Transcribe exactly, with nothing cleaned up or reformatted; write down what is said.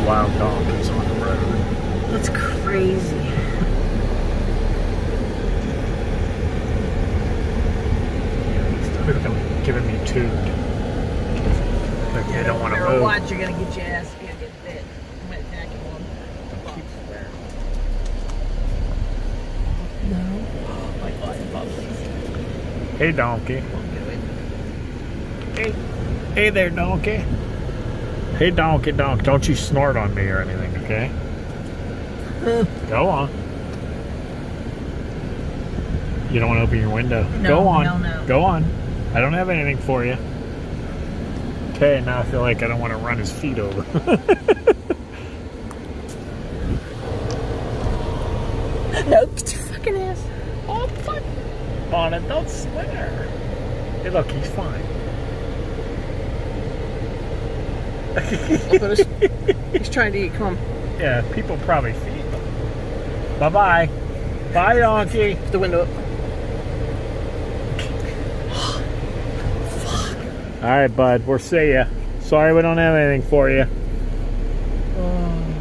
wild donkeys on the road. That's crazy. Look at them giving me tubed. Like Yeah, they don't want to better move. watch, you're gonna get your ass, you're gonna get bit. I'm gonna attack you one. Keep there. No. Oh my God, puppies. Hey, donkey. Won't do it. Hey, hey there, donkey. Hey, donkey, donkey. Don't you snort on me or anything, okay? Go on. You don't want to open your window. No, Go on. no, no. Go on. I don't have anything for you. Okay, now I feel like I don't want to run his feet over. No, get your fucking ass. Oh, fuck. Bonnet, don't swear. Hey, look, he's fine. Look, he's trying to eat. Come on. Yeah, people probably feed them. Bye-bye. Bye, donkey. Put the window up. All right, bud. We'll see ya. Sorry we don't have anything for you. Oh.